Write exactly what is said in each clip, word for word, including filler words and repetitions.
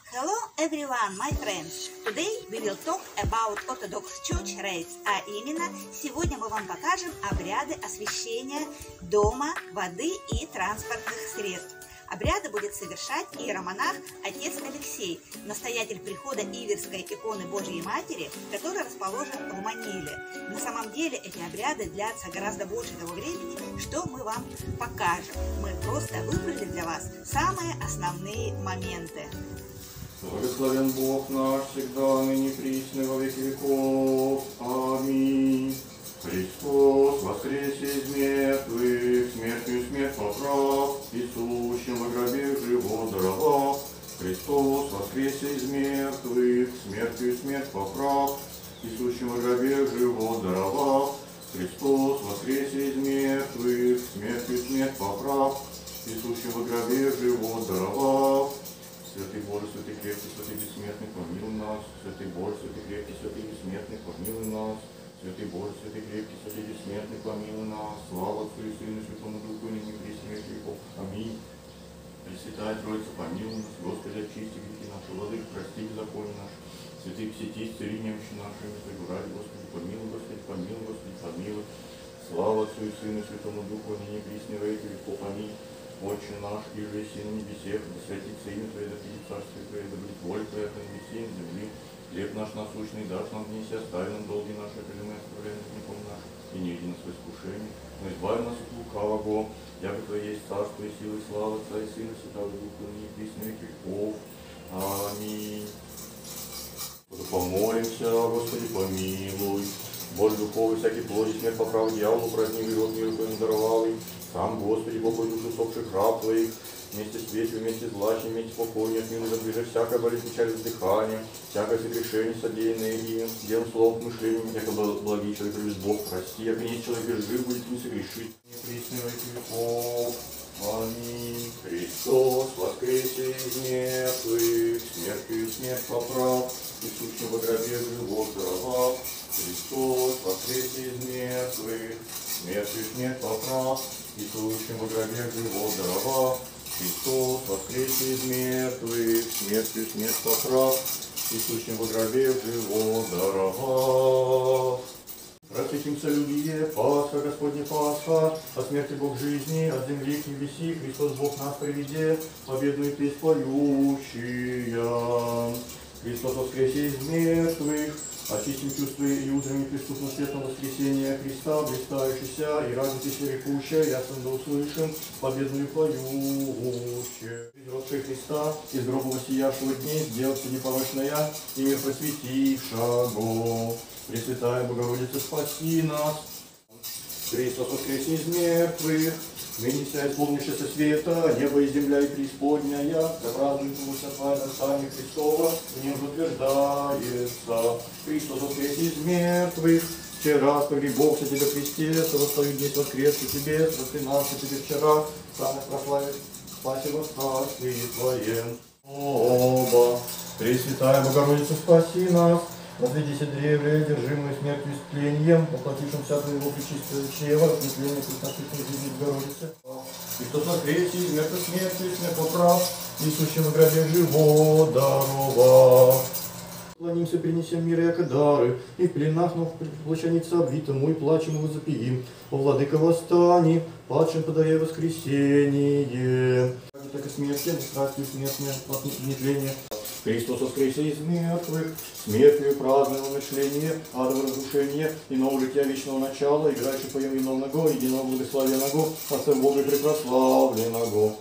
Hello everyone, my friends! Today we will talk about Orthodox Church rites, а именно сегодня мы вам покажем обряды освящения дома, воды и транспортных средств. Обряды будет совершать иеромонах отец Алексей, настоятель прихода Иверской иконы Божьей Матери, который расположен в Маниле. На самом деле эти обряды длятся гораздо больше того времени, что мы вам покажем. Мы просто выбрали для вас самые основные моменты. Благословен Бог наш, всегда, ныне, присно, во веки веков. Аминь. Христос воскресе из мертвых, смертью смерть поправ, и сущим во гробе живот даровав. Христос воскресе из мертвых, смертью смерть поправ, и сущим во гробе живот даровав. Христос воскресе из мертвых, смертью смерть поправ, и сущим во гробе живот даровав. Святый Боже, святый крепкий, святый бессмертный, помилуй нас. Святый Боже, святый крепкий, святый бессмертный, помилуй нас. Святый Боже, святый крепкий, святый бессмертный, помилуй нас. Слава Отцу и Сыну и Святому Духу, и ныне при смерти веков. Аминь. Пресвятая Троица, помилуй нас. Господи, очисти грехи наши, Владыка, прости беззаконие наше. Святые всети, исцели немощи наши, не ради, Господи, помилуй, Господи, помилуй, Господи, помилуй. Слава Отцу и Сыну и Святому Духу, и ныне при смерти веков. Аминь. Отче наш, и же еси на небесех, да святится имя Твое, да придет царствие Твое, да будет воля Твоя на небесе и на земле. Хлеб наш насущный дашь нам днесь, и остави нам долги наши, как и мы оставляем должником нашим, и не веди нас в искушение, но избави нас от лукавого, яко Твое есть царство и сила и слава Отца и Сына, Святого Духа, ныне и присно веки веков. Аминь. Помолимся, Господи, помилуй. Боже духовный, всякий плоди, смерть по праву дьяволу, праздник и род миру Твоим даровал им. Сам, Господи, покой душу сопших раб Твоих, вместе с ветью, вместе с злачем, вместе спокойнее, отмилуй задвижи всякая болезнь, печаль, вздыхание, всякое согрешение, содеянное им, делом, словом, мышлением, яко благий человек любит Бог, прости, яко есть человек жив, будет не согрешить. Неприсно веки веков. Аминь. Христос воскресе из мертвых, смертью смерть поправ, и сущим во гробе живот даровав. Христос воскресе из мертвых, смертью смерть поправ, и сущим во гробе живот даровав. Христос воскресе из мертвых, смертью смерть поправ, и сущим во гробе живот даровав. Просветимся, любие, Пасха, Господня Пасха, от смерти Бог жизни, от земли к небеси, Христос Бог нас приведе, победную песнь поющая. Христос воскресе из мертвых, очистим чувства и узрами преступного светлого воскресения Христа, блистающийся, и радуйтесь рекущая, ясно да услышим, победную поющая. Изродший Христа, из гроба воссиявшего дней, сделаться непорочная, и мир просветившего. Пресвятая Богородица, спаси нас. Христос воскресе из мертвых, ныне вся исполнившаяся света, небо и земля и преисподняя, да празднует сотворное Царствие Христово, в нем утверждается. Христос воскресе из мертвых, вчера спогли Бог со тебя Христе, восстаю днесь воскресу тебе, проклинался тебе вчера, самых прославит, спаси во Царстве Твоем. Оба, Пресвятая Богородица, спаси нас. Возведися древле, держимую смертью и стлением, воплотившимся от Твоего пречистого чрева, ответвление пресносущной жизни Богородицы. Христос воскресе из мертвой смерти, смерть поправ, несущим в гробе живот дарова. Клонимся, принесем мир яко дары, и в пленах, но в плащанице обвитому, и плачем его запиим. О, Владыка, восстани, падшим подай воскресение. Так и смерти, страстью смертное, нетление. Христос воскресе из мертвых, смертью праздного мышления, адово разрушения, иного жития вечного начала, играющий поем виновного, единого благословенного, Отцем Бога препрославленного.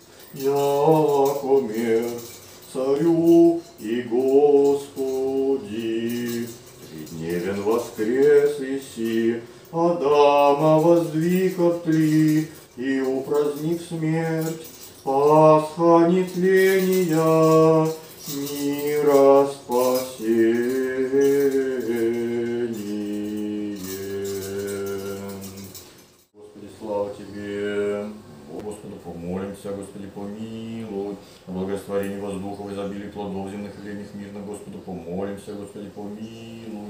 Яко мир царю и Господи, тридневен воскрес иси, Адама воздвиг от тли, и упразднив смерть, Пасха нетления, мира спасение. Господи, слава Тебе. Господу помолимся, Господи, помилуй. О благорастворении воздуха, в изобилии плодов земных и хлебных мирно, Господу помолимся, Господи, помилуй.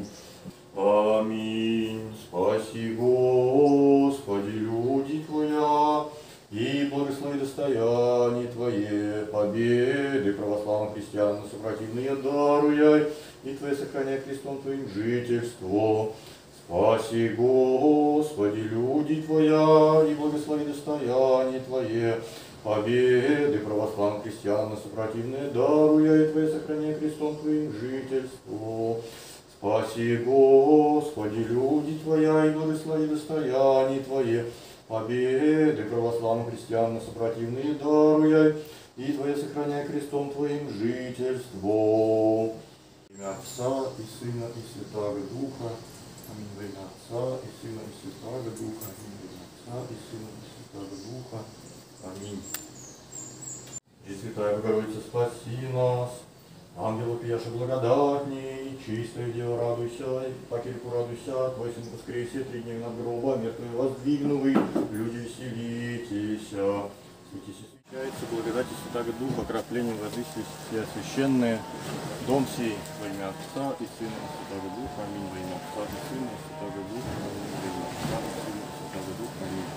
Аминь. Спаси, Господи, люди Твоя, и благослови достояние Твое, победы православным христианам супротивные даруя, и Твое сохраняй крестом Твоим жительство. Спаси, Господи, люди Твоя, и благослови достояние Твое, победы православным христианам супротивные даруя, и Твое сохраняй крестом Твоим жительство. Спаси, Господи, люди Твоя, и благослови достояние Твое, победы православным христианам супротивные даруя, и Твое сохраняй крестом Твоим жительство. Имя Отца и Сына и Святаго Духа. Аминь. Во имя Отца и Сына и Святаго Духа. Аминь. Во имя Отца и Сына и Святаго Духа. Аминь. И Святая Богородица, спаси нас. Ангелу пьяша благодатней, чистая Дева, радуйся, Пакельку радуйся, Твой Сын воскресе, три дня над гроба, мертвые воздвигнувы, люди веселитесь. Светись и свящается, благодати Святаго Духа, окропление воды все священное, дом сей во имя Отца и Сына и Святаго Духа. Аминь. Во имя Отца и Сына и Святаго Духа. Аминь. Во имя Отца и Сына и Святаго Духа. Аминь.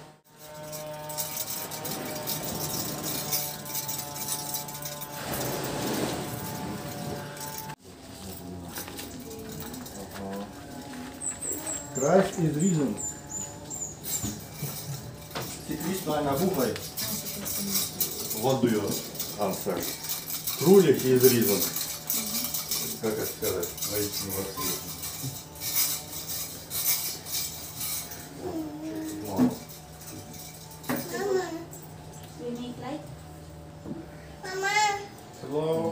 Christ is risen. This time Abuhay. What do you answer? Truly he is risen. Как это сказать? Воистину воскресен. We make like Hello.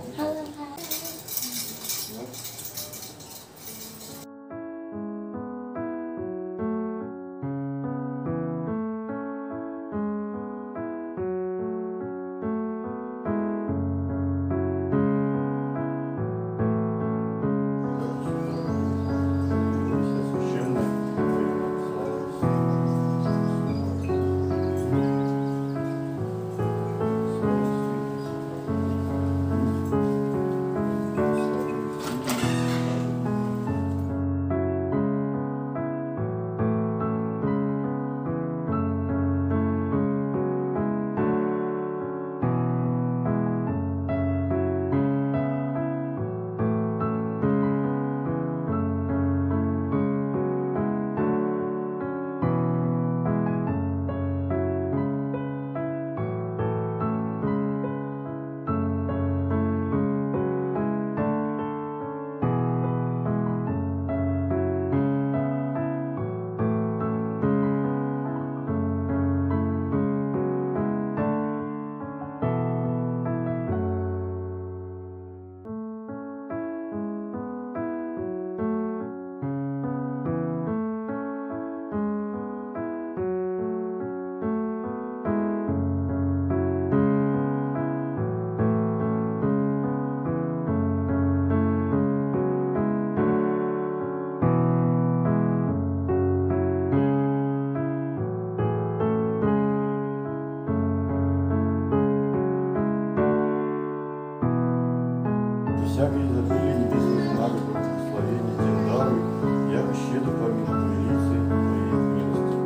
Всякой изобилие небесных знаков, благословения тем даруй, яко щедро помилуй велицы Твоей милости.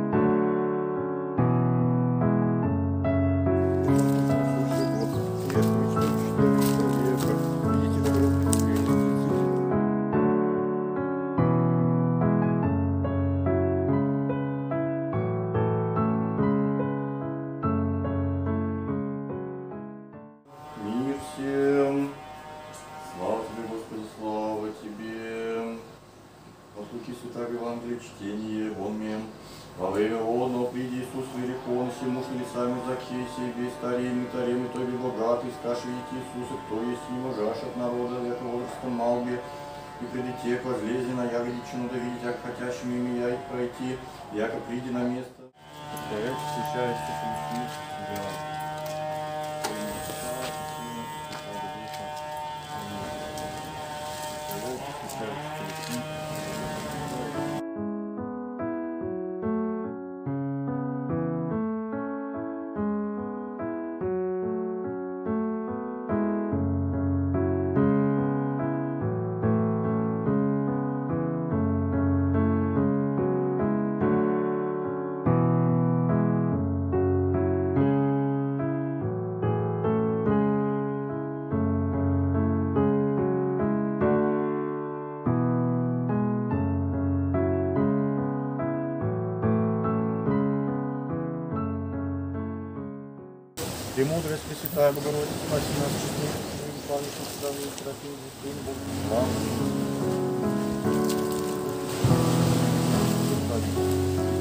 Мир всем! Слава Тебе, Господи, слава Тебе! От Луки Святаго Евангелия чтение, Омен. Во время одного приди Иисус великон, сему шли сами Закхей, себе старейми, таремы, то ли богатый, скажи видите Иисуса, кто есть не можешь от народа, века возраста малбе, и придите к возлезе на ягодичину, да видеть, як хотящим ими я их пройти, яко приди на место. Повторяйте, встречаешься, смех, Премудрая Пресвятая Богородица, спаси нас, честных, памятных, здравых, Трофим, Дым, Бог, слава.